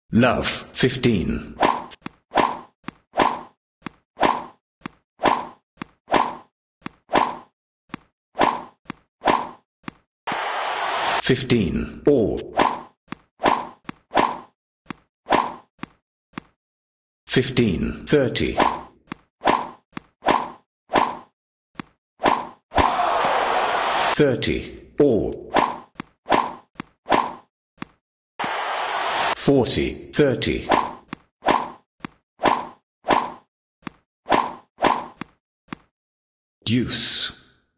Love, 15. 15. Or. 15. 30. 30. Or. 40. 30. 'Deuce.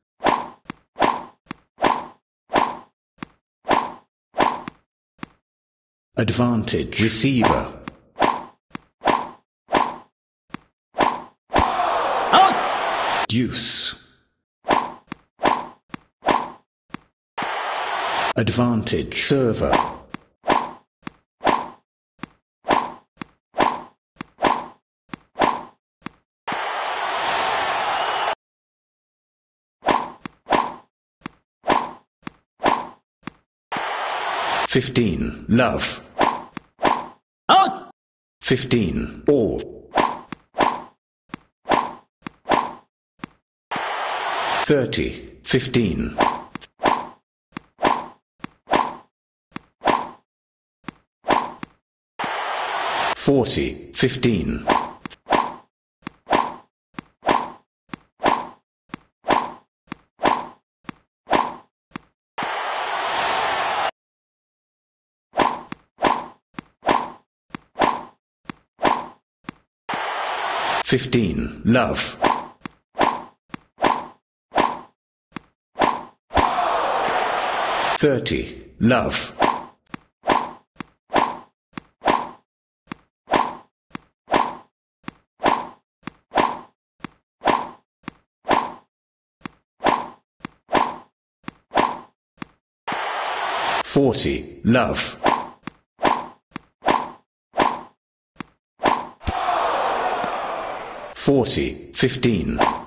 'Advantage. Receiver. Out! Deuce. 'Advantage. Server. 15. Love. Out! 15. Or. 30. 15. 40. 15. 15. Love. 30. Love. 40. Love. 40. 15.